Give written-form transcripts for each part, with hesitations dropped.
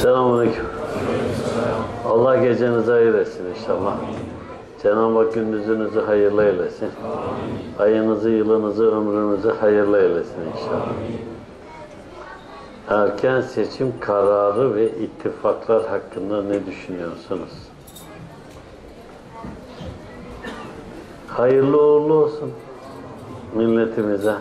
Selamünaleyküm. Allah gecenizi hayır etsin inşallah. Cenab-ı Hak gündüzünüzü hayırlı eylesin. Ayınızı, yılınızı, ömrünüzü hayırlı eylesin inşallah. Erken seçim kararı ve ittifaklar hakkında ne düşünüyorsunuz? Hayırlı uğurlu olsun milletimize.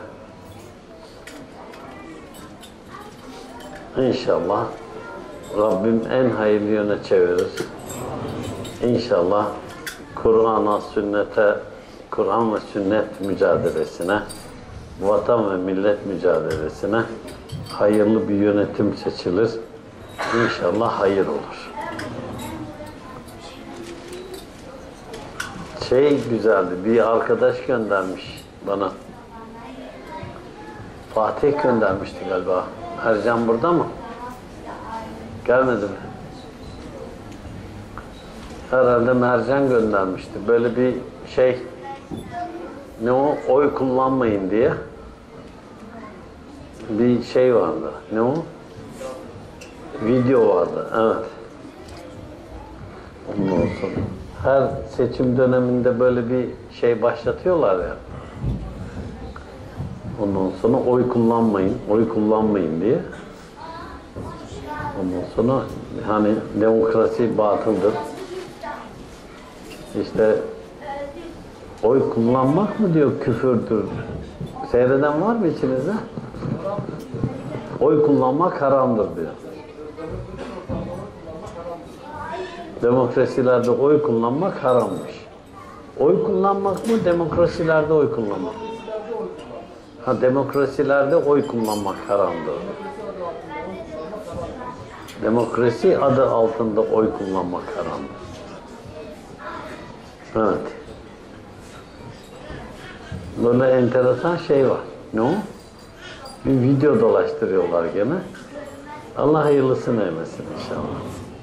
İnşallah Rabbim en hayırlı yöne çevirir. İnşallah Kur'an'a, sünnete, Kur'an ve sünnet mücadelesine, vatan ve millet mücadelesine hayırlı bir yönetim seçilir. İnşallah hayır olur. Güzeldi, bir arkadaş göndermiş bana. Fatih göndermişti galiba. Ercan burada mı? Gelmedi mi? Herhalde Mercan göndermişti. Böyle bir ne o? Oy kullanmayın diye bir vardı. Ne o? Video vardı. Evet. Ondan sonra her seçim döneminde böyle bir başlatıyorlar ya. Ondan sonra oy kullanmayın diye. Ondan sonra hani demokrasi batıldır. İşte oy kullanmak mı diyor küfürdür. Seyreden var mı içinizde? Oy kullanmak haramdır diyor. Demokrasilerde oy kullanmak harammış. Oy kullanmak mı, demokrasilerde oy kullanmak? Demokrasilerde oy kullanmak haramdır. Demokrasi adı altında oy kullanmak haramdır. Evet. Böyle enteresan var. Ne o? Bir video dolaştırıyorlar gene. Allah hayırlısını eylesin inşallah.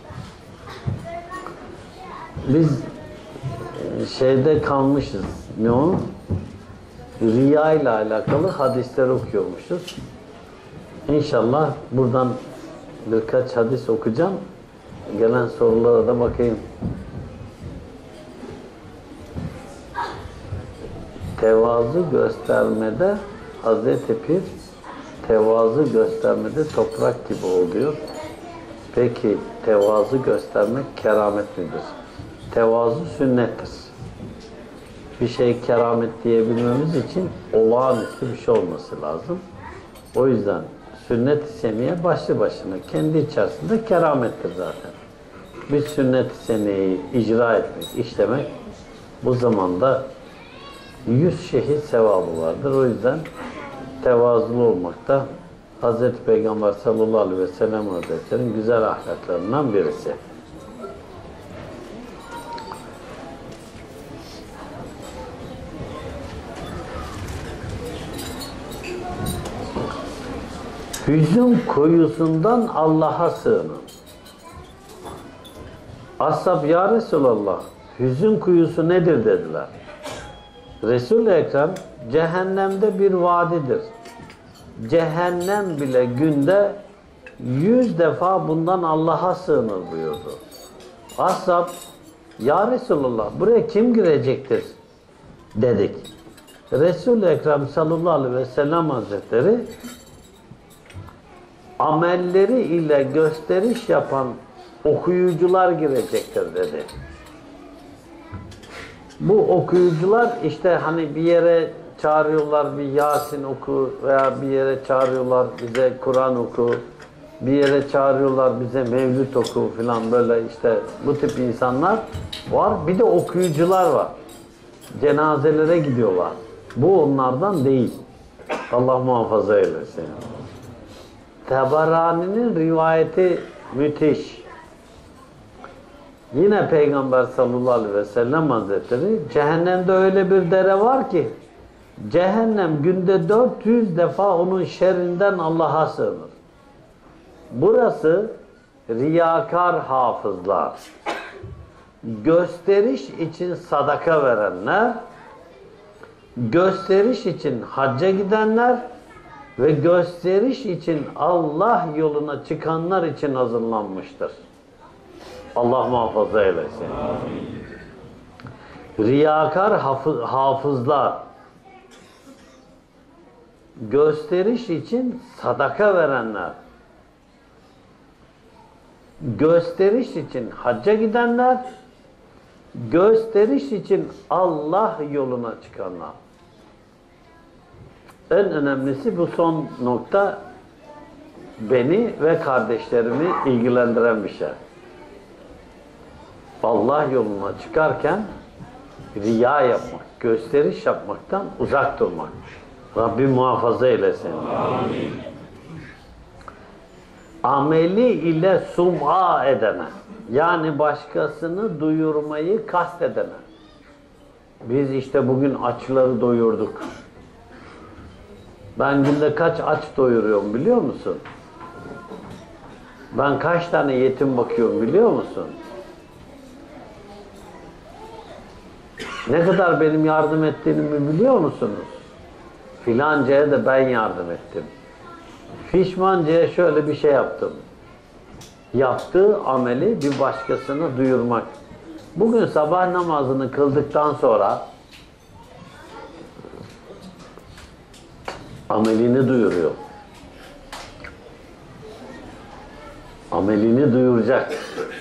Biz kalmışız. Ne o? Riya ile alakalı hadisler okuyormuşuz. İnşallah buradan birkaç hadis okuyacağım. Gelen sorulara da bakayım. Tevazu göstermede Hazreti Pir tevazu göstermede toprak gibi oluyor. Peki tevazu göstermek keramet midir? Tevazu sünnettir. Bir keramet diyebilmemiz için olağanüstü bir şey olması lazım. O yüzden sünnet-i seniye başlı başına kendi içerisinde keramettir zaten. Bir sünnet-i seniyeyi icra etmek, işlemek bu zamanda 100 şehit sevabı vardır. O yüzden tevazulu olmakta Hz. Peygamber sallallahu aleyhi ve sellem Hazretleri'nin güzel ahlaklarından birisi. Hüzün kuyusundan Allah'a sığının. Ashab ya Resulallah, hüzün kuyusu nedir dediler. Resul-i Ekrem cehennemde bir vadidir. Cehennem bile günde 100 defa bundan Allah'a sığınır buyurdu. Ashab ya Resulallah buraya kim girecektir dedik. Resul-i Ekrem sallallahu aleyhi ve sellem Hazretleri amelleri ile gösteriş yapan okuyucular girecektir dedi. Bu okuyucular bir yere çağırıyorlar, bir Yasin oku veya bir yere çağırıyorlar bize Kur'an oku, bir yere çağırıyorlar bize Mevlüt oku filan böyle bu tip insanlar var. Bir de okuyucular var. Cenazelere gidiyorlar. Bu onlardan değil. Allah muhafaza eylesin. Tabarani'nin rivayeti müthiş. Yine Peygamber sallallahu aleyhi ve sellem Hazretleri cehennemde öyle bir dere var ki cehennem günde 400 defa onun şerrinden Allah'a sığınır. Burası riyakar hafızlar, gösteriş için sadaka verenler, gösteriş için hacca gidenler ve gösteriş için Allah yoluna çıkanlar için hazırlanmıştır. Allah muhafaza eylesin. Riyakar hafızlar, gösteriş için sadaka verenler, gösteriş için hacca gidenler, gösteriş için Allah yoluna çıkanlar. En önemlisi bu son nokta, beni ve kardeşlerimi ilgilendiren bir şey. Allah yoluna çıkarken riya yapmak, gösteriş yapmaktan uzak durmak. Rabbim muhafaza eylesin. Amin. Ameli ile sum'a edene, yani başkasını duyurmayı kastedene. Biz işte bugün açları doyurduk. Ben günde kaç aç doyuruyorum biliyor musun? Ben kaç tane yetim bakıyorum biliyor musun? Ne kadar benim yardım ettiğimi biliyor musunuz? Filancaya da ben yardım ettim. Fişmancaya şöyle bir şey yaptım. Yaptığı ameli bir başkasına duyurmak. Bugün sabah namazını kıldıktan sonra amelini duyuruyor. Amelini duyuracak.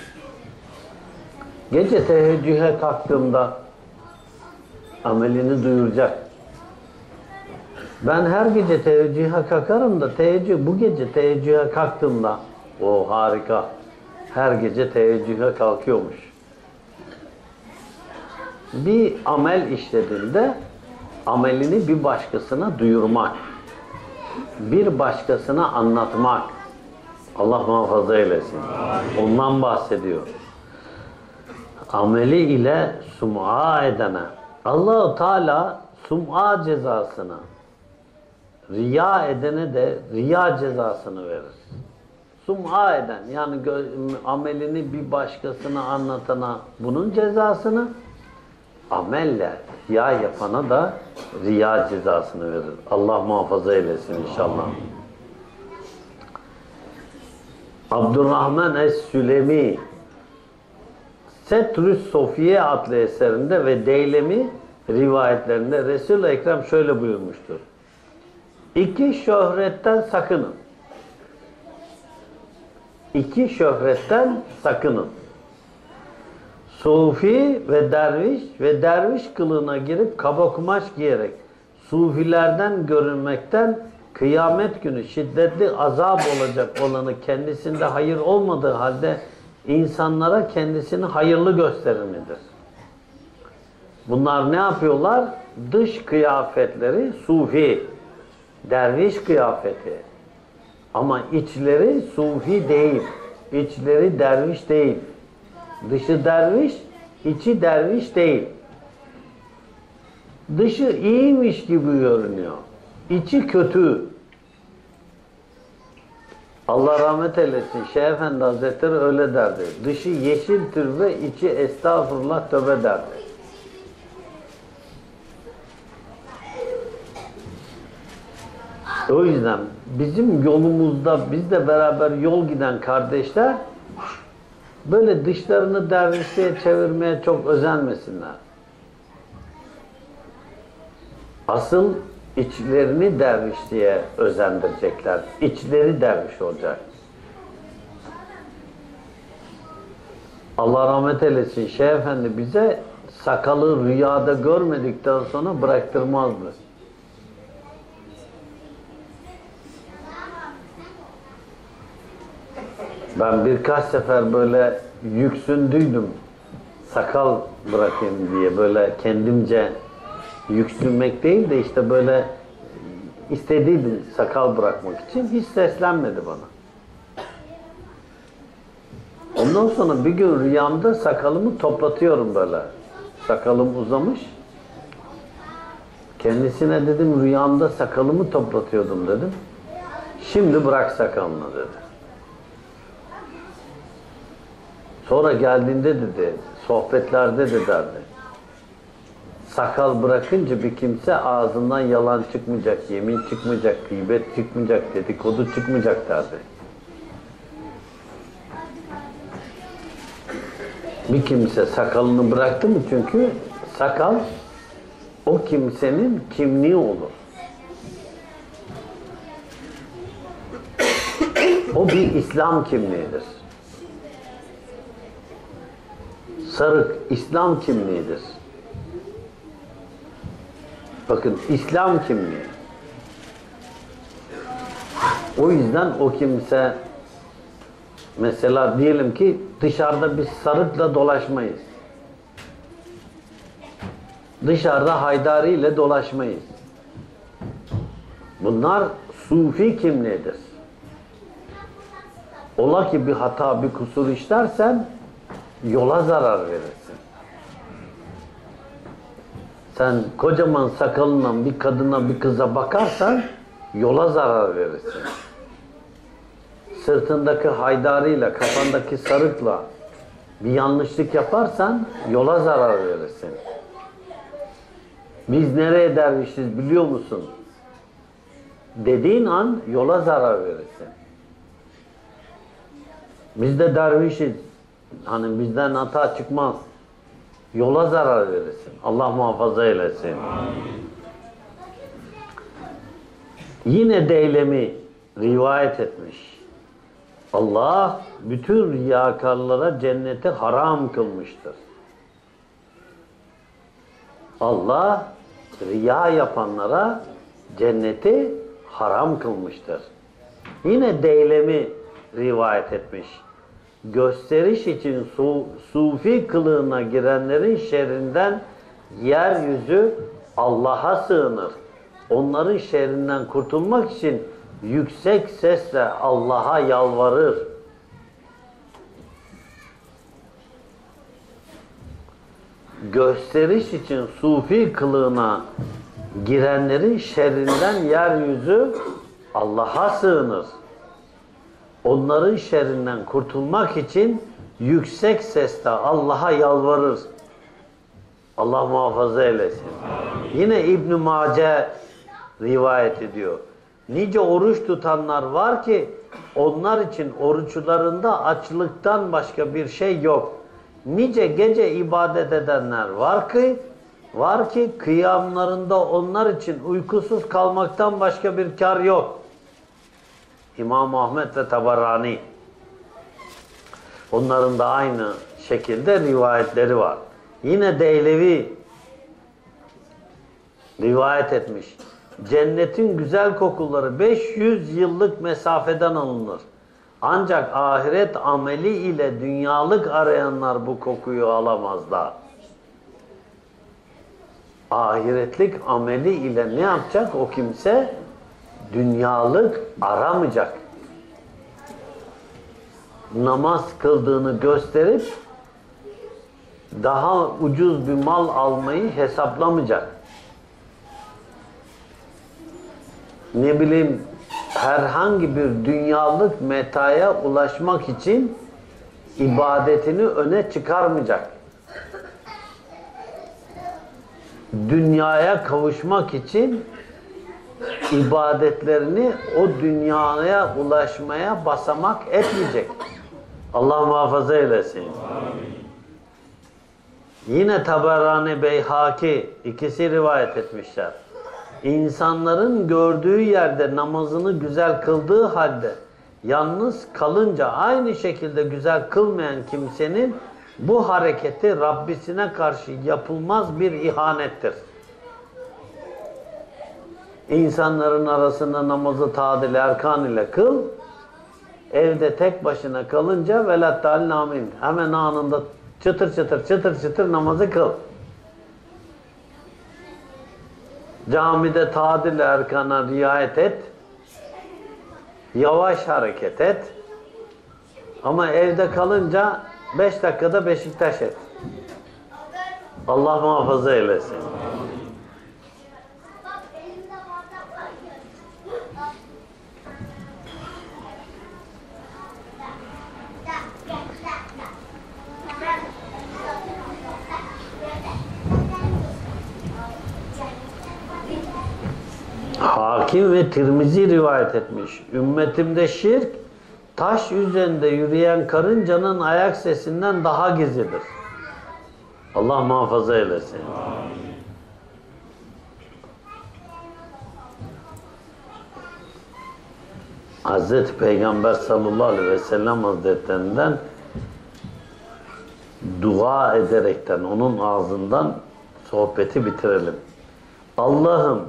Gece teheccüde kalktığımda amelini duyuracak. Ben her gece teheccüde kalkarım da bu gece teheccüde kalktığımda o harika. Her gece teheccüde kalkıyormuş. Bir amel işlediğinde amelini bir başkasına duyurmak, bir başkasına anlatmak. Allah muhafaza eylesin. Ondan bahsediyor. Ameli ile sum'a edene. Allah-u Teala sum'a cezasını, riya edene de riya cezasını verir. Sum'a eden, yani amelini bir başkasına anlatana bunun cezasını, amelle riya yapana da riya cezasını verir. Allah muhafaza eylesin inşallah. Abdurrahman Es-Sülemi Setrüs Sofiye adlı eserinde ve Deylemi rivayetlerinde Resul-i Ekrem şöyle buyurmuştur. İki şöhretten sakının. İki şöhretten sakının. Sufi ve derviş kılığına girip kaba kumaş giyerek sufilerden görünmekten kıyamet günü şiddetli azap olacak olanı kendisinde hayır olmadığı halde insanlara kendisini hayırlı göstermelidir. Bunlar ne yapıyorlar? Dış kıyafetleri sufi, derviş kıyafeti. Ama içleri sufi değil. İçleri derviş değil. Dışı derviş, içi derviş değil. Dışı iyiymiş gibi görünüyor. İçi kötü. Allah rahmet eylesin. Şeyh Efendi Hazretleri öyle derdi. Dışı yeşiltir ve içi estağfurullah tövbe derdi. O yüzden bizim yolumuzda bizle beraber yol giden kardeşler böyle dışlarını dervişliğe çevirmeye çok özenmesinler. Asıl içlerini dervişliğe özendirecekler. İçleri derviş olacak. Allah rahmet eylesin. Şeyh Efendi bize sakalı rüyada görmedikten sonra bıraktırmazdı. Ben birkaç sefer böyle yüksündüydüm. Sakal bırakayım diye böyle kendimce yüksünmek değil de işte böyle istediydim sakal bırakmak için. Hiç seslenmedi bana. Ondan sonra bir gün rüyamda sakalımı toplatıyorum böyle. Sakalım uzamış. Kendisine dedim rüyamda sakalımı toplatıyordum dedim. Şimdi bırak sakalını dedi. Sonra geldiğinde dedi, sohbetlerde de derdi. sakal bırakınca bir kimse ağzından yalan çıkmayacak, yemin çıkmayacak, gıybet çıkmayacak, dedikodu çıkmayacak derdi. Bir kimse sakalını bıraktı mı, çünkü sakal o kimsenin kimliği olur. O bir İslam kimliğidir. Sarık İslam kimliğidir. Bakın, İslam kimliği. O yüzden o kimse, mesela diyelim ki dışarıda biz sarıkla dolaşmayız. Dışarıda haydari ile dolaşmayız. Bunlar sufi kimliğidir. Ola ki bir hata, bir kusur işlersen yola zarar verirsin. Sen kocaman sakalından bir kadına, bir kıza bakarsan yola zarar verirsin. Sırtındaki haydariyle, kafandaki sarıkla bir yanlışlık yaparsan yola zarar verirsin. Biz nereye dervişiz biliyor musun dediğin an yola zarar verirsin. Biz de dervişiz, hani bizden hata çıkmaz, yola zarar verirsin. Allah muhafaza eylesin. Yine Deylemi rivayet etmiş. Allah bütün riyakarlara cenneti haram kılmıştır. Allah riya yapanlara cenneti haram kılmıştır. Yine Deylemi rivayet etmiş. Gösteriş için sufi kılığına girenlerin şerrinden yeryüzü Allah'a sığınır. Onların şerrinden kurtulmak için yüksek sesle Allah'a yalvarır. Gösteriş için sufi kılığına girenlerin şerrinden yeryüzü Allah'a sığınır. Onların şerrinden kurtulmak için yüksek sesle Allah'a yalvarır. Allah muhafaza eylesin. Yine İbn-i Mace rivayet ediyor. Nice oruç tutanlar var ki onlar için oruçlarında açlıktan başka bir şey yok. Nice gece ibadet edenler var ki kıyamlarında onlar için uykusuz kalmaktan başka bir kar yok. İmam Ahmed ve Tabarani. Onların da aynı şekilde rivayetleri var. Yine Deylevi rivayet etmiş. Cennetin güzel kokuları 500 yıllık mesafeden alınır. Ancak ahiret ameli ile dünyalık arayanlar bu kokuyu alamazlar. Ahiretlik ameli ile ne yapacak o kimse? Dünyalık aramayacak. Namaz kıldığını gösterip daha ucuz bir mal almayı hesaplamayacak. Ne bileyim, herhangi bir dünyalık metaya ulaşmak için ibadetini öne çıkarmayacak. Dünyaya kavuşmak için ibadetlerini o dünyaya ulaşmaya basamak etmeyecek. Allah muhafaza eylesin. Amin. Yine Taberani, Beyhaki ikisi rivayet etmişler. İnsanların gördüğü yerde namazını güzel kıldığı halde yalnız kalınca aynı şekilde güzel kılmayan kimsenin bu hareketi Rabbisine karşı yapılmaz bir ihanettir. İnsanların arasında namazı tadil erkan ile kıl, evde tek başına kalınca velattâlin amin, hemen anında çıtır çıtır çıtır çıtır namazı kıl. Camide tadil erkana riayet et, yavaş hareket et, ama evde kalınca 5 dakikada Beşiktaş et. Allah muhafaza eylesin. Hakim ve Tirmizi rivayet etmiş. Ümmetimde şirk, taş üzerinde yürüyen karıncanın ayak sesinden daha gizlidir. Allah muhafaza eylesin. Amin. Hazreti Peygamber sallallahu aleyhi ve sellem hazretlerinden dua ederekten, onun ağzından sohbeti bitirelim. Allah'ım,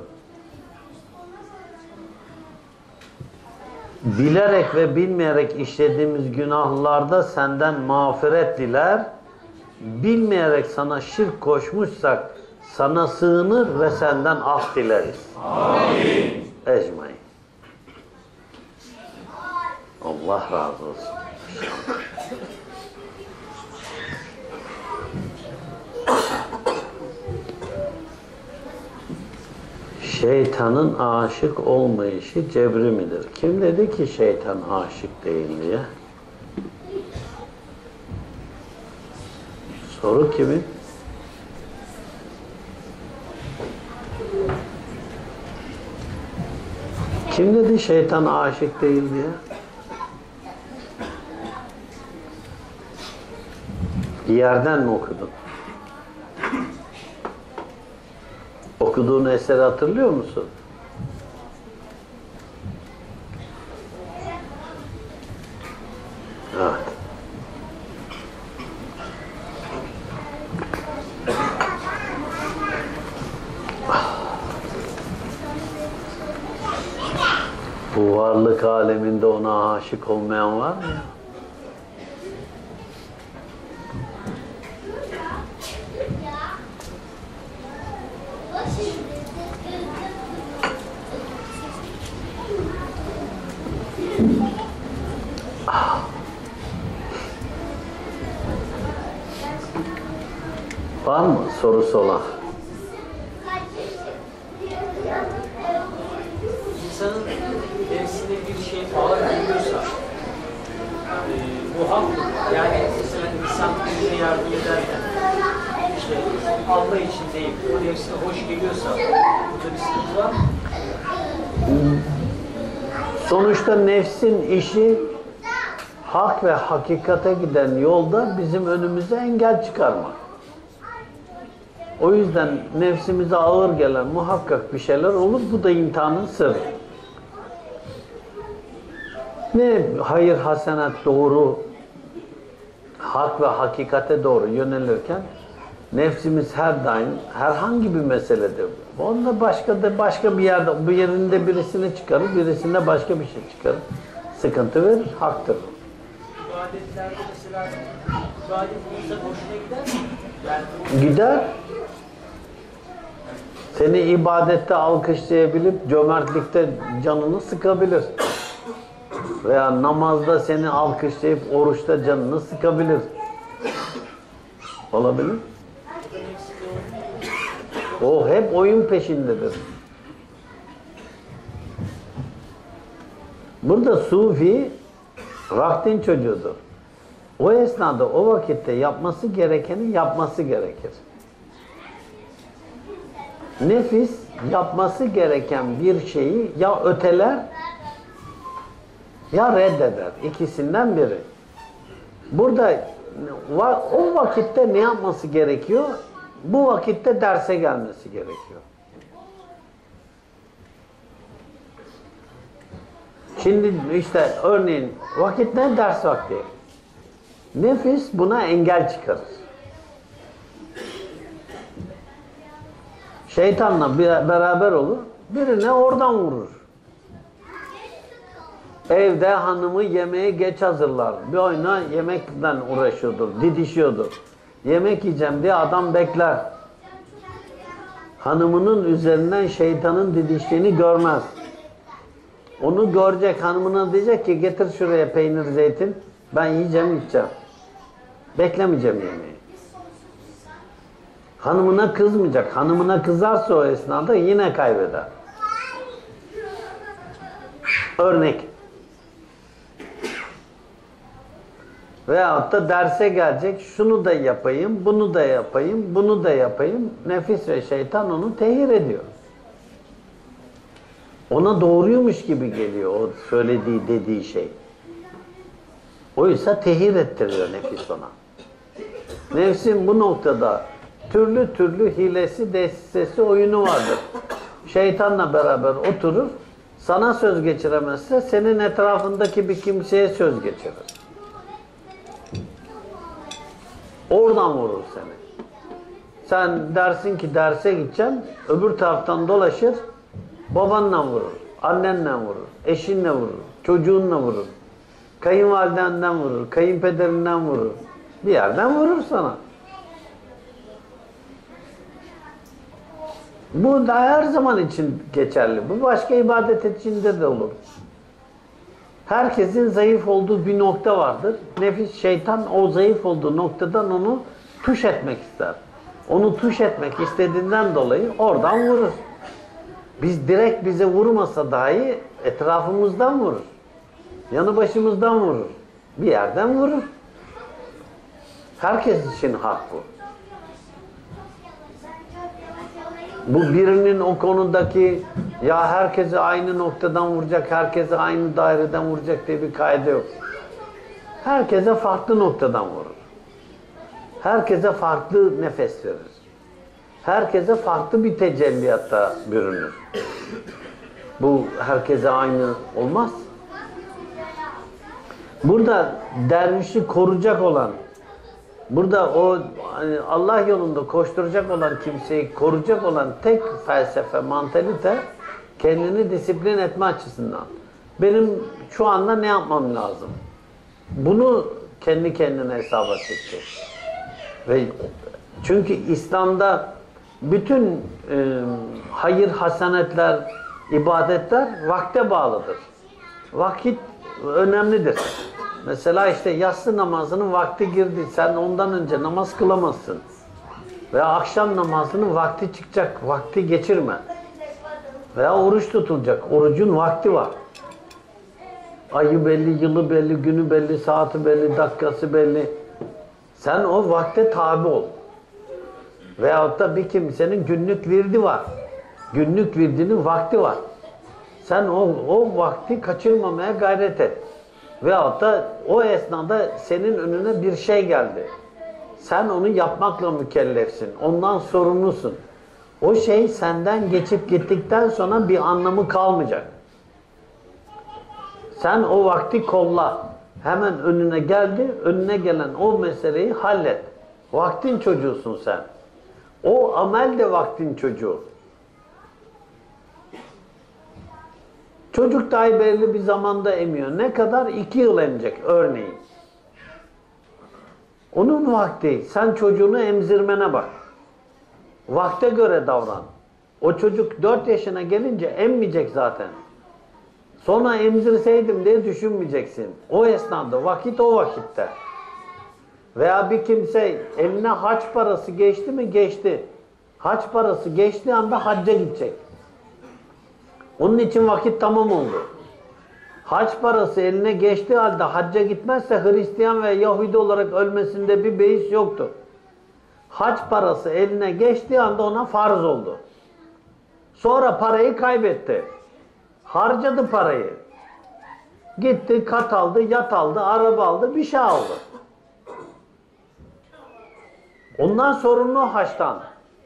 bilerek ve bilmeyerek işlediğimiz günahlarda senden mağfiret diler, bilmeyerek sana şirk koşmuşsak sana sığınır ve senden af dileriz. Amin. Ecmaîn. Allah razı olsun. Şeytanın aşık olmayışı cebri midir? Kim dedi ki şeytan aşık değil diye? Soru kimin? Kim dedi şeytan aşık değil diye? Bir yerden mi okudun? Okuduğun eseri hatırlıyor musun? Evet. Bu varlık aleminde ona aşık olmayan var mı ya? Var mı sorusu olan? İnsanın nefsine bir şey ağır geliyorsa bu hak, yani mesela insan birine yardım ederken işte Allah için değil, o nefsine hoş geliyorsa burada bir sıkıntı var mı? Sonuçta nefsin işi hak ve hakikate giden yolda bizim önümüze engel çıkarmak. O yüzden nefsimize ağır gelen muhakkak bir şeyler olur. Bu da imtihanın sırrı. Ne hayır, hasenat doğru, hak ve hakikate doğru yönelirken nefsimiz her daim herhangi bir meseledir. Onda başka bir yerde, bu yerinde birisini çıkarır, birisinde başka bir şey çıkarır. Sıkıntı verir, haktır. İbadetlerde mesela ibadet insan hoşuna gider mi? Yani gider. Seni ibadette alkışlayabilip cömertlikte canını sıkabilir. Veya namazda seni alkışlayıp oruçta canını sıkabilir. Olabilir. O hep oyun peşindedir. Burada Sufi vaktin çocuğudur. O esnada, o vakitte yapması gerekeni yapması gerekir. Nefis yapması gereken bir şeyi ya öteler ya reddeder. İkisinden biri. Burada o vakitte ne yapması gerekiyor? Bu vakitte derse gelmesi gerekiyor. Şimdi işte örneğin vakit ne? Ders vakti. Nefis buna engel çıkarır. Şeytanla beraber olur, birine oradan vurur. Evde hanımı yemeğe geç hazırlar. Bir oyuna yemekten uğraşıyordur, didişiyordur. Yemek yiyeceğim diye adam bekler. Hanımının üzerinden şeytanın didiştiğini görmez. Onu görecek, hanımına diyecek ki getir şuraya peynir, zeytin. Ben yiyeceğim, içeceğim. Beklemeyeceğim yemeği. Hanımına kızmayacak. Hanımına kızarsa o esnada yine kaybeder. Örnek. Veyahut da derse gelecek, şunu da yapayım, bunu da yapayım, bunu da yapayım. Nefis ve şeytan onu tehir ediyor. Ona doğruymuş gibi geliyor o söylediği dediği şey. Oysa tehir ettiriyor nefis ona. Nefsin bu noktada türlü türlü hilesi, desisesi, oyunu vardır. Şeytanla beraber oturur, sana söz geçiremezse senin etrafındaki bir kimseye söz geçirir. Oradan vurur seni. Sen dersin ki derse gideceğim, öbür taraftan dolaşır, babanla vurur, annenle vurur, eşinle vurur, çocuğunla vurur, kayınvalidenden vurur, kayınpederinden vurur. Bir yerden vurur sana. Bu da her zaman için geçerli. Bu başka ibadet içinde de olur. Herkesin zayıf olduğu bir nokta vardır. Nefis, şeytan o zayıf olduğu noktadan onu tuş etmek ister. Onu tuş etmek istediğinden dolayı oradan vurur. Biz direkt bize vurmasa dahi etrafımızdan vurur. Yanı başımızdan vurur. Bir yerden vurur. Herkes için hak bu. Bu birinin o konudaki ya herkese aynı noktadan vuracak, herkese aynı daireden vuracak diye bir kaide yok. Herkese farklı noktadan vurur. Herkese farklı nefes verir. Herkese farklı bir tecelliyatta bürünür. Bu herkese aynı olmaz. Burada dervişi koruyacak olan, burada o Allah yolunda koşturacak olan kimseyi koruyacak olan tek felsefe, mantalite kendini disiplin etme açısından. Benim şu anda ne yapmam lazım? Bunu kendi kendine hesaba çekecek. Ve çünkü İslam'da bütün hayır, hasenetler, ibadetler vakte bağlıdır. Vakit önemlidir. Mesela işte yatsı namazının vakti girdi. Sen ondan önce namaz kılamazsın. Veya akşam namazının vakti çıkacak. Vakti geçirme. Veya oruç tutulacak. Orucun vakti var. Ayı belli, yılı belli, günü belli, saati belli, dakikası belli. Sen o vakte tabi ol. Veyahut da bir kimsenin günlük virdi var. Günlük virdinin vakti var. Sen o vakti kaçırmamaya gayret et. Veyahut da o esnada senin önüne bir şey geldi. Sen onu yapmakla mükellefsin. Ondan sorumlusun. O şey senden geçip gittikten sonra bir anlamı kalmayacak. Sen o vakti kolla. Hemen önüne geldi, önüne gelen o meseleyi hallet. Vaktin çocuğusun sen. O amel de vaktin çocuğu. Çocuk dahi belli bir zamanda emiyor. Ne kadar? 2 yıl emecek örneğin. Onun vakti. Sen çocuğunu emzirmene bak. Vakte göre davran. O çocuk 4 yaşına gelince emmeyecek zaten. Sonra emzirseydim diye düşünmeyeceksin. O esnada vakit o vakitte. Veya bir kimse eline hac parası geçti mi? Geçti. Hac parası geçtiği anda hacca gidecek. Onun için vakit tamam oldu. Hac parası eline geçtiği halde hacca gitmezse Hristiyan ve Yahudi olarak ölmesinde bir beis yoktur. Hac parası eline geçtiği anda ona farz oldu. Sonra parayı kaybetti. Harcadı parayı. Gitti, kat aldı, yat aldı, araba aldı, bir şey aldı. Ondan sorumlu haçtan.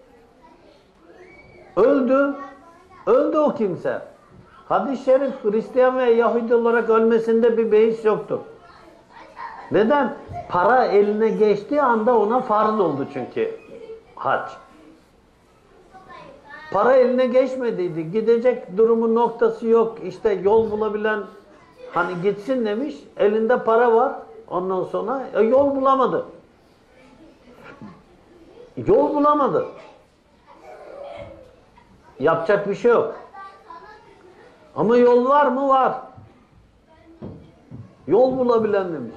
Öldü. Öldü o kimse. Hadis-i şerif Hristiyan ve Yahudi olarak ölmesinde bir beis yoktur. Neden? Para eline geçtiği anda ona farz oldu çünkü hac. Para eline geçmediydi. Gidecek durumu noktası yok. İşte yol bulabilen hani gitsin demiş. Elinde para var. Ondan sonra yol bulamadı. Yol bulamadı. Yapacak bir şey yok. Ama yol var mı? Var. Yol bulabilen demiş.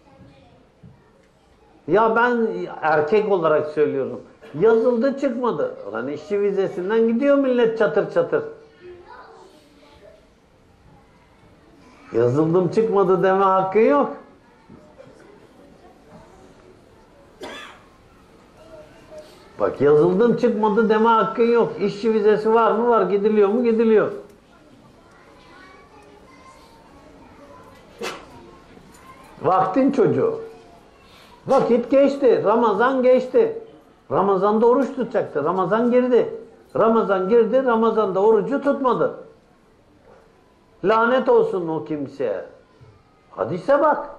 Ya ben erkek olarak söylüyorum. Yazıldı çıkmadı. Lan işçi vizesinden gidiyor millet çatır çatır. Yazıldım çıkmadı deme hakkı yok. Bak yazıldım çıkmadı deme hakkın yok. İşçi vizesi var mı? Var. Gidiliyor mu? Gidiliyor. Vaktin çocuğu. Vakit geçti. Ramazan geçti. Ramazan'da oruç tutacaktı. Ramazan girdi. Ramazan girdi. Ramazan'da orucu tutmadı. Lanet olsun o kimseye. Hadise bak.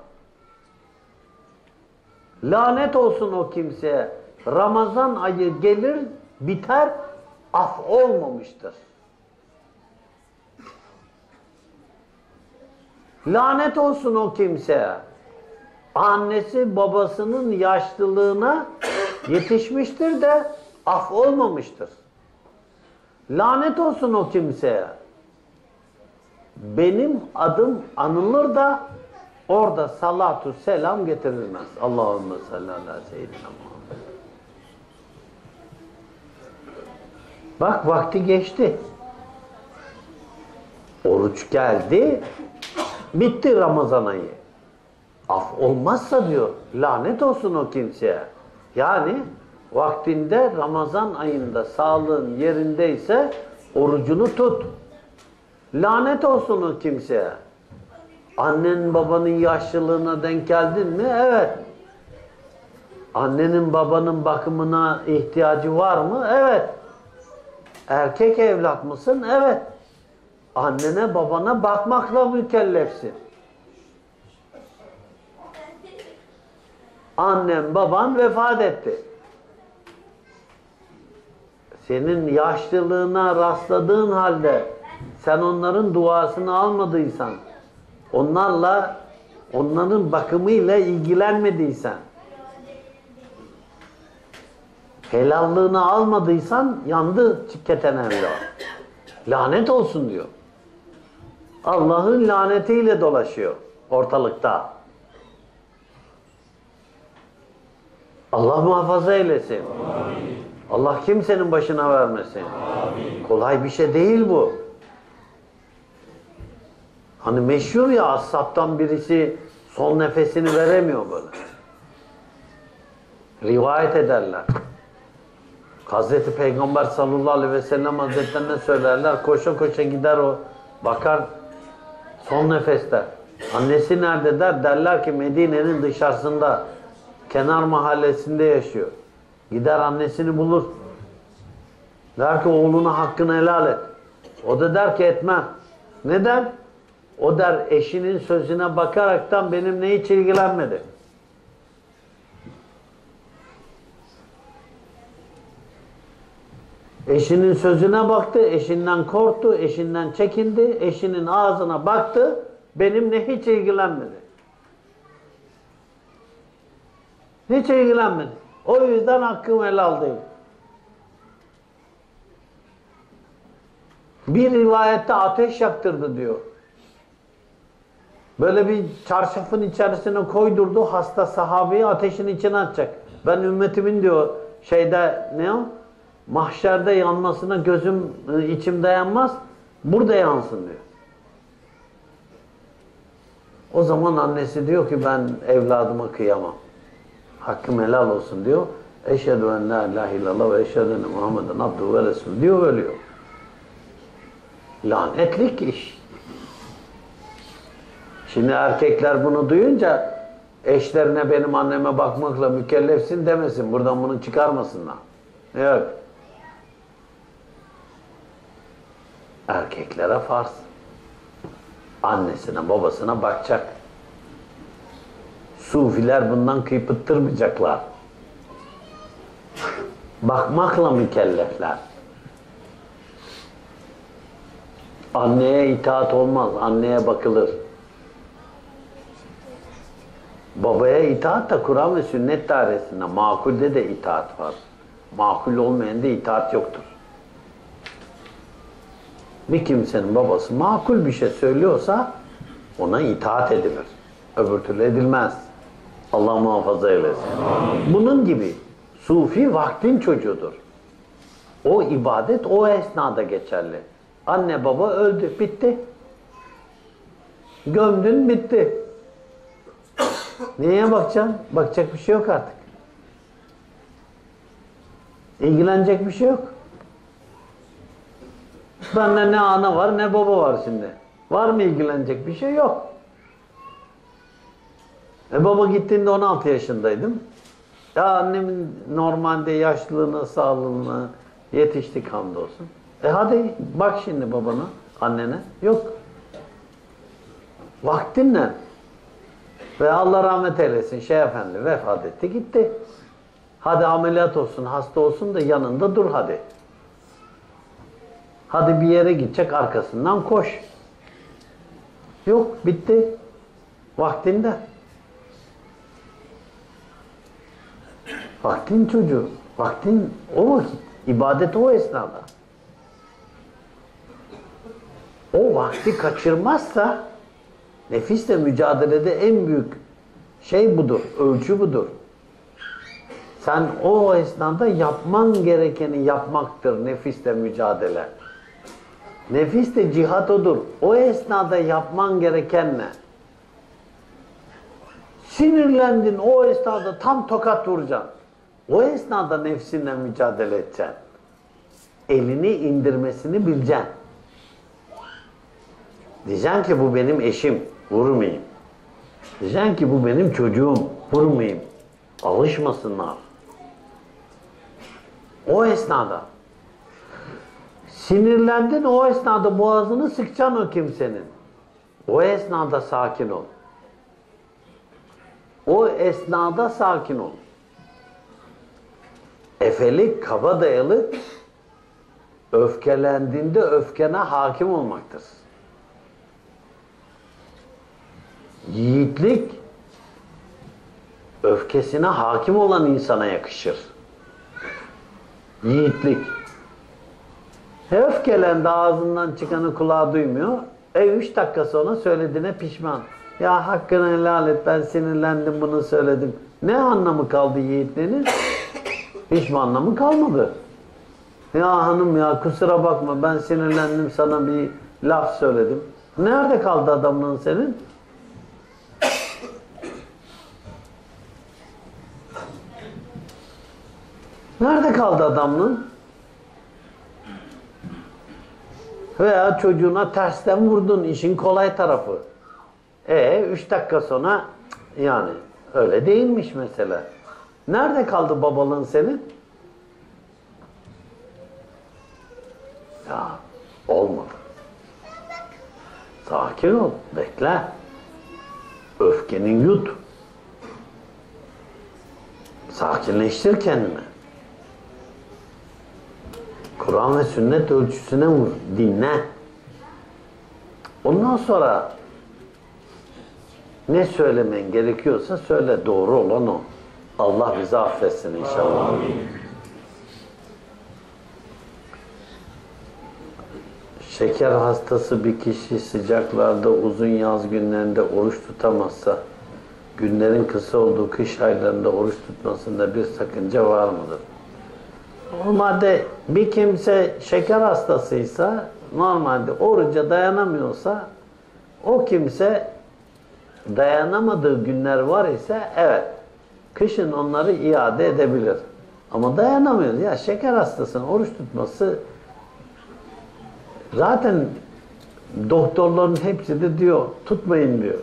Lanet olsun o kimseye. Ramazan ayı gelir, biter, af olmamıştır. Lanet olsun o kimseye. Annesi babasının yaşlılığına yetişmiştir de af olmamıştır. Lanet olsun o kimseye. Benim adım anılır da orada salatu selam getirilmez. Allahümme salli ala seyyidina Muhammed. Bak vakti geçti. Oruç geldi. Bitti Ramazan ayı. Af olmazsa diyor, lanet olsun o kimseye. Yani vaktinde Ramazan ayında sağlığın yerindeyse orucunu tut. Lanet olsun o kimseye. Annen babanın yaşlılığına denk geldin mi? Evet. Annenin babanın bakımına ihtiyacı var mı? Evet. Erkek evlat mısın? Evet. Annene babana bakmakla mükellefsin. Annen baban vefat etti. Senin yaşlılığına rastladığın halde sen onların duasını almadıysan, onların bakımıyla ilgilenmediysen, helallığını almadıysan yandı keten evlat. Lanet olsun diyor. Allah'ın lanetiyle dolaşıyor ortalıkta. Allah muhafaza eylesin. Amin. Allah kimsenin başına vermesin. Amin. Kolay bir şey değil bu. Hani meşhur ya, ashabtan birisi son nefesini veremiyor böyle. Rivayet ederler. Hazreti Peygamber sallallahu aleyhi ve sellem hazretlerine söylerler. Koşa koşa gider o. Bakar son nefeste. Annesi nerede der. Derler ki Medine'nin dışarısında, kenar mahallesinde yaşıyor. Gider annesini bulur. Der ki oğluna hakkını helal et. O da der ki etmem. Neden? O der eşinin sözüne bakaraktan benimle hiç ilgilenmedi. Eşinin sözüne baktı, eşinden korktu, eşinden çekindi, eşinin ağzına baktı, benimle hiç ilgilenmedi. Hiç ilgilenmedi. O yüzden hakkım helal değil. Bir rivayette ateş yaktırdı diyor. Böyle bir çarşafın içerisine koydurdu, hasta sahabeyi ateşin içine atacak. Ben ümmetimin diyor ne o? Mahşerde yanmasına gözüm, içim dayanmaz. Burada yansın diyor. O zaman annesi diyor ki ben evladıma kıyamam. Hakkım helal olsun diyor. Eşhedü en la ilahe illallah ve eşhedü enne Muhammeden abduhu ve resulü diyor, ölüyor. Lanetlik iş. Şimdi erkekler bunu duyunca eşlerine benim anneme bakmakla mükellefsin demesin. Buradan bunu çıkarmasınlar. Yok. Erkeklere farz. Annesine babasına bakacak. Sufiler bundan kıypıttırmayacaklar. Bakmakla mükellefler. Anneye itaat olmaz, anneye bakılır. Babaya itaat da Kur'an ve sünnet dairesinde, makulde de itaat var. Makul olmayan da itaat yoktur. Bir kimsenin babası makul bir şey söylüyorsa ona itaat edilir. Öbür türlü edilmez. Allah muhafaza eylesin. Bunun gibi sufi vaktin çocuğudur. O ibadet o esnada geçerli. Anne baba öldü, bitti. Gömdün, bitti. Neye bakacaksın? Bakacak bir şey yok artık. İlgilenecek bir şey yok. Bende ne ana var ne baba var şimdi. Var mı ilgilenecek bir şey? Yok. Baba gittiğinde 16 yaşındaydım. Ya annemin normalde yaşlılığına, sağlığına yetiştik hamdolsun. Hadi bak şimdi babana, annene. Yok. Vaktinle. Ve Allah rahmet eylesin Şeyh Efendi vefat etti gitti. Hadi ameliyat olsun, hasta olsun da yanında dur hadi. Hadi bir yere gidecek arkasından koş. Yok bitti. Vaktinde. Vaktin çocuğu. Vaktin o vakit. İbadet o esnada. O vakti kaçırmazsa nefisle mücadelede en büyük şey budur. Ölçü budur. Sen o esnada yapman gerekeni yapmaktır nefisle mücadele. Nefisle cihat odur. O esnada yapman gereken ne? Sinirlendin o esnada tam tokat vuracaksın. O esnada nefsinle mücadele edeceksin. Elini indirmesini bileceksin. Diyeceksin ki bu benim eşim, vurmayayım. Diyeceksin ki bu benim çocuğum, vurmayayım. Alışmasınlar. O esnada. Sinirlendin o esnada boğazını sıkacaksın o kimsenin. O esnada sakin ol. O esnada sakin ol. Efelik, kabadayılık öfkelendiğinde öfkene hakim olmaktır. Yiğitlik öfkesine hakim olan insana yakışır. Yiğitlik. Öfkelendi ağzından çıkanı kulağı duymuyor. 3 dakika sonra söylediğine pişman. Ya hakkını helal et ben sinirlendim bunu söyledim. Ne anlamı kaldı yiğitliğinin? Hiçbir anlamı kalmadı. Ya hanım ya kusura bakma ben sinirlendim sana bir laf söyledim. Nerede kaldı adamlığın senin? Nerede kaldı adamlığın? Veya çocuğuna tersten vurdun işin kolay tarafı. 3 dakika sonra yani öyle değilmiş mesela. Nerede kaldı babalığın senin? Ya olmadı. Sakin ol, bekle. Öfkenin yut. Sakinleştir kendini. Kur'an ve sünnet ölçüsüne vur, dinle. Ondan sonra ne söylemen gerekiyorsa söyle, doğru olan o. Allah bizi affetsin inşallah. Amin. Şeker hastası bir kişi sıcaklarda uzun yaz günlerinde oruç tutamazsa günlerin kısa olduğu kış aylarında oruç tutmasında bir sakınca var mıdır? Normalde bir kimse şeker hastasıysa normalde oruca dayanamıyorsa o kimse dayanamadığı günler var ise evet kışın onları iade edebilir. Ama dayanamıyor. Ya şeker hastasının oruç tutması zaten doktorların hepsi de diyor tutmayın diyor.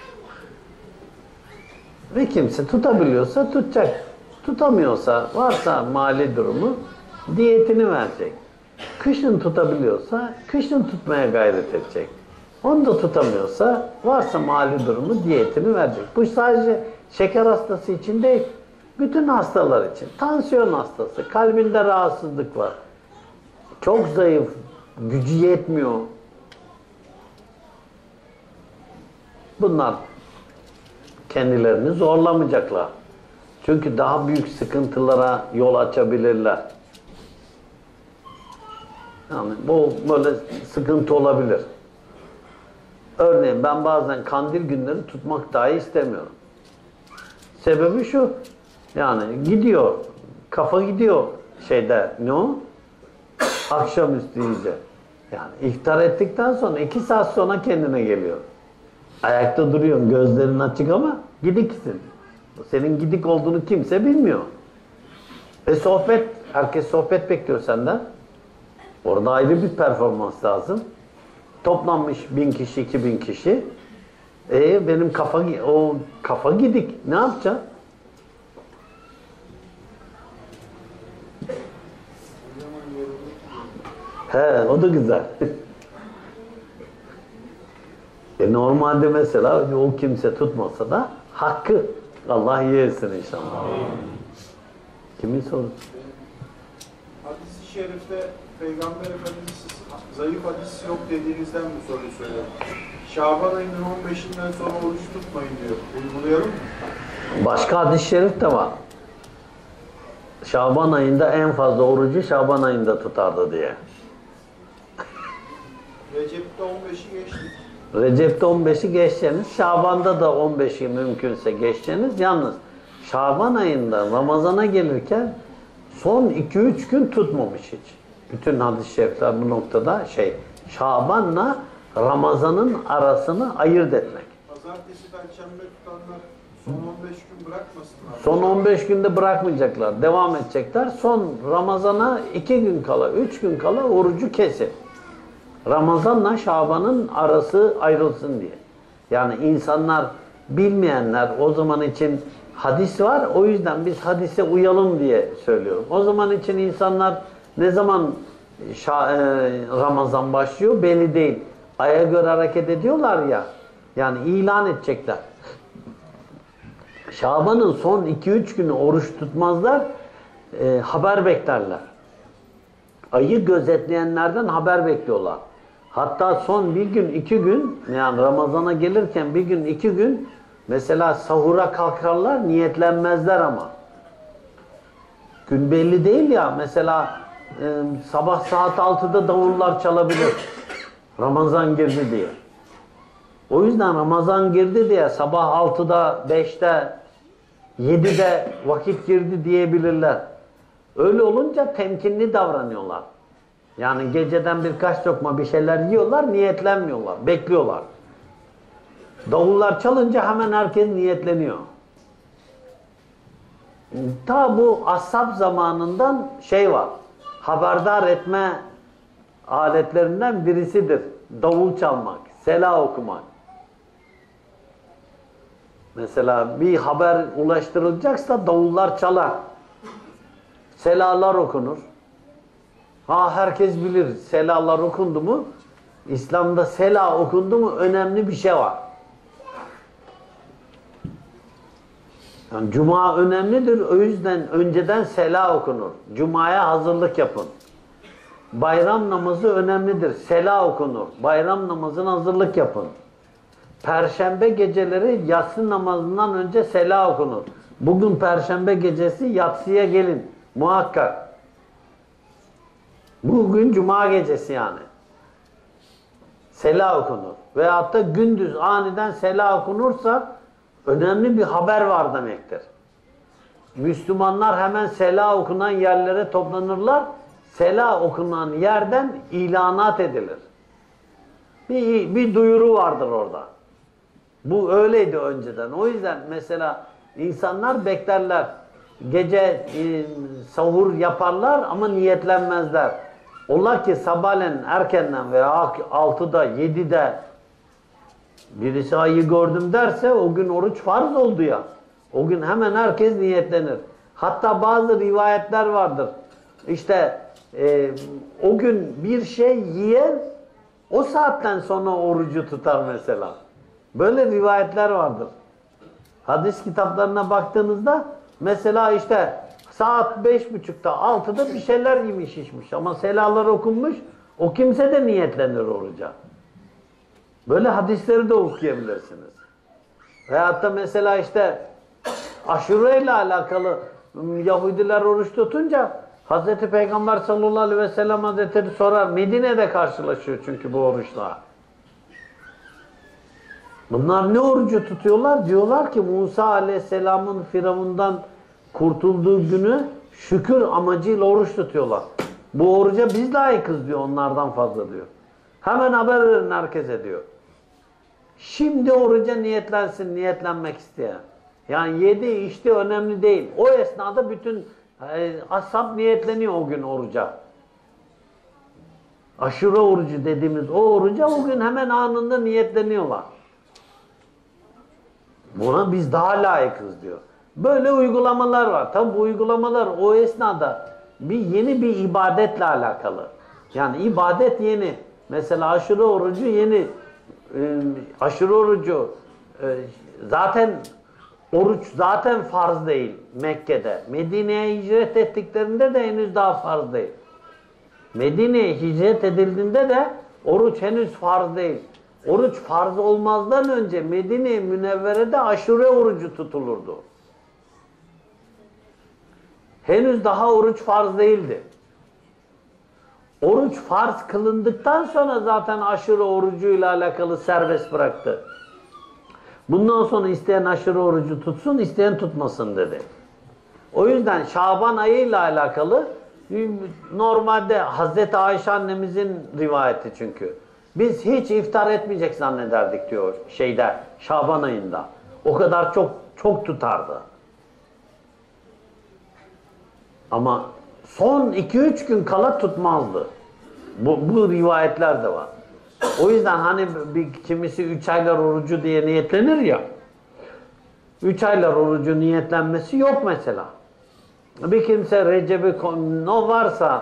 Ve kimse tutabiliyorsa tutacak. Tutamıyorsa varsa mali durumu diyetini verecek. Kışın tutabiliyorsa kışın tutmaya gayret edecek. Onu da tutamıyorsa varsa mali durumu diyetini verecek. Bu sadece şeker hastası için değil. Bütün hastalar için. Tansiyon hastası, kalbinde rahatsızlık var. Çok zayıf, gücü yetmiyor. Bunlar kendilerini zorlamayacaklar. Çünkü daha büyük sıkıntılara yol açabilirler. Yani bu böyle sıkıntı olabilir. Örneğin ben bazen kandil günleri tutmak dahi istemiyorum. Sebebi şu, yani gidiyor, kafa gidiyor şeyde, ne o? Akşamüstü iyice. Yani iftar ettikten sonra 2 saat sonra kendine geliyor. Ayakta duruyorsun, gözlerin açık ama gidiksin. Senin gidik olduğunu kimse bilmiyor. Sohbet, herkes sohbet bekliyor senden. Orada ayrı bir performans lazım. Toplanmış 1000 kişi, 2000 kişi. Benim kafa gidik. Ne yapacağım? He, o da güzel. Normalde mesela o kimse tutmasa da hakkı. Allah yesin inşallah. Kimin sorusu? Hadis-i şerifte Peygamber Efendimiz zayıf hadis yok dediğinizden bu soruyu söylüyorum. Şaban ayının 15'inden sonra oruç tutmayın diyor. Uygulayalım mı? Başka hadis-i şerif de var. Şaban ayında en fazla orucu Şaban ayında tutardı diye. Recep'te 15'i geçtik. Recep'te 15'i geçeceğiniz, Şaban'da da 15'i mümkünse geçeceğiniz. Yalnız Şaban ayında Ramazan'a gelirken son 2-3 gün tutmamış hiç. Bütün hadis-i şerifler bu noktada Şaban'la Ramazan'ın arasını ayırt etmek. Pazartesi, Perşembe tutanlar son 15 gün bırakmasınlar. Son 15 günde bırakmayacaklar, devam edecekler. Son Ramazan'a 2 gün kala, 3 gün kala orucu kesin. Ramazan'la Şaban'ın arası ayrılsın diye. Yani insanlar, bilmeyenler o zaman için hadis var. O yüzden biz hadise uyalım diye söylüyorum. O zaman için insanlar ne zaman Ramazan başlıyor belli değil. Aya göre hareket ediyorlar ya. Yani ilan edecekler. Şaban'ın son 2-3 günü oruç tutmazlar. Haber beklerler. Ayı gözetleyenlerden haber bekliyorlar. Hatta son 1 gün 2 gün, yani Ramazan'a gelirken 1 gün 2 gün mesela sahura kalkarlar, niyetlenmezler ama. Gün belli değil ya, mesela sabah saat 6'da davullar çalabilir. Ramazan girdi diye. O yüzden Ramazan girdi diye sabah 6'da, 5'te, 7'de vakit girdi diyebilirler. Öyle olunca temkinli davranıyorlar. Yani geceden birkaç lokma bir şeyler yiyorlar, niyetlenmiyorlar, bekliyorlar. Davullar çalınca hemen herkes niyetleniyor. Ta bu ashab zamanından var, haberdar etme aletlerinden birisidir. Davul çalmak, sela okumak. Mesela bir haber ulaştırılacaksa davullar çalar. Selalar okunur. Herkes bilir, selalar okundu mu, İslam'da sela okundu mu önemli bir şey var. Yani Cuma önemlidir, o yüzden önceden sela okunur. Cuma'ya hazırlık yapın. Bayram namazı önemlidir, sela okunur. Bayram namazına hazırlık yapın. Perşembe geceleri yatsı namazından önce sela okunur. Bugün Perşembe gecesi yatsıya gelin, muhakkak. Bugün Cuma gecesi yani. Sela okunur. Veyahut da gündüz aniden sela okunursa önemli bir haber var demektir. Müslümanlar hemen sela okunan yerlere toplanırlar. Sela okunan yerden ilanat edilir. Bir duyuru vardır orada. Bu öyleydi önceden. O yüzden mesela insanlar beklerler. Gece sahur yaparlar ama niyetlenmezler. Ola ki sabahleyin erkenden veya 6'da 7'de birisi ayı gördüm derse o gün oruç farz oldu ya. O gün hemen herkes niyetlenir. Hatta bazı rivayetler vardır. İşte o gün bir şey yiyen o saatten sonra orucu tutar mesela. Böyle rivayetler vardır. Hadis kitaplarına baktığınızda mesela işte saat 5.30'da 6'da bir şeyler yemiş içmiş ama selalar okunmuş, o kimse de niyetlenir oruca. Böyle hadisleri de okuyabilirsiniz. Veyahut da mesela işte Aşure ile alakalı Yahudiler oruç tutunca Hazreti Peygamber sallallahu aleyhi ve sellem Hazretleri sorar. Medine'de karşılaşıyor çünkü bu oruçla. Bunlar ne orucu tutuyorlar? Diyorlar ki Musa aleyhisselamın Firavundan kurtulduğu günü şükür amacıyla oruç tutuyorlar. Bu oruca biz layıkız diyor, onlardan fazla diyor. Hemen haber verin herkese diyor. Şimdi oruca niyetlensin, niyetlenmek isteyen. Yani yedi içti önemli değil. O esnada bütün ashab niyetleniyor o gün oruca. Aşure orucu dediğimiz o oruca o gün hemen anında niyetleniyorlar. Buna biz daha layıkız diyor. Böyle uygulamalar var. Tabi bu uygulamalar o esnada yeni bir ibadetle alakalı. Yani ibadet yeni. Mesela aşure orucu yeni. Aşure orucu zaten oruç zaten farz değil Mekke'de. Medine'ye hicret ettiklerinde de henüz daha farz değil. Medine'ye hicret edildiğinde de oruç henüz farz değil. Oruç farz olmazdan önce Medine-i Münevvere'de aşure orucu tutulurdu. Henüz daha oruç farz değildi. Oruç farz kılındıktan sonra zaten aşure orucuyla alakalı serbest bıraktı. Bundan sonra isteyen aşure orucu tutsun, isteyen tutmasın dedi. O yüzden Şaban ayıyla alakalı normalde Hazreti Ayşe annemizin rivayeti çünkü. Biz hiç iftar etmeyecek zannederdik diyor Şaban ayında. O kadar çok tutardı. Ama son 2-3 gün kala tutmazdı. Bu rivayetler de var. O yüzden hani kimisi 3 aylar orucu diye niyetlenir ya. 3 aylar orucu niyetlenmesi yok mesela. Bir kimse Recep'i varsa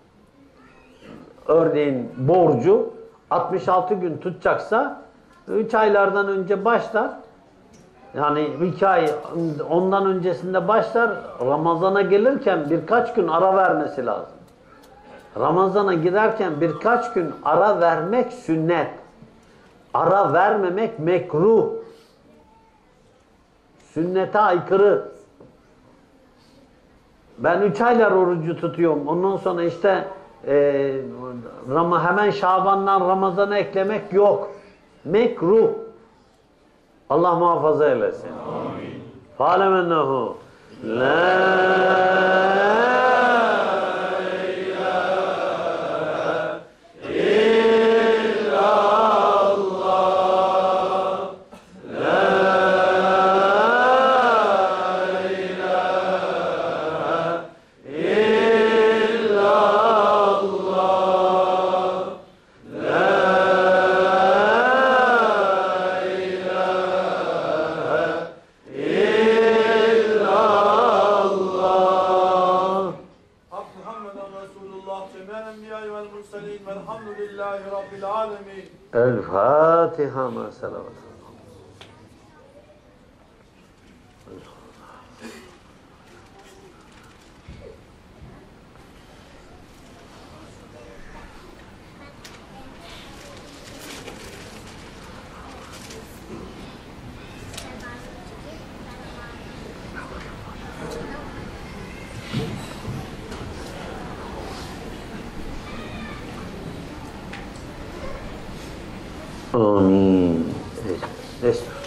örneğin borcu 66 gün tutacaksa 3 aylardan önce başlar. Yani 2 ay ondan öncesinde başlar. Ramazana gelirken birkaç gün ara vermesi lazım. Ramazana giderken birkaç gün ara vermek sünnet. Ara vermemek mekruh. Sünnete aykırı. Ben 3 aylar orucu tutuyorum. Ondan sonra işte hemen Şaban'dan Ramazan'a eklemek yok. Mekruh. Allah muhafaza eylesin. Amin. Fa'lem ennehu la El-Fatiha ma salavat. Amin.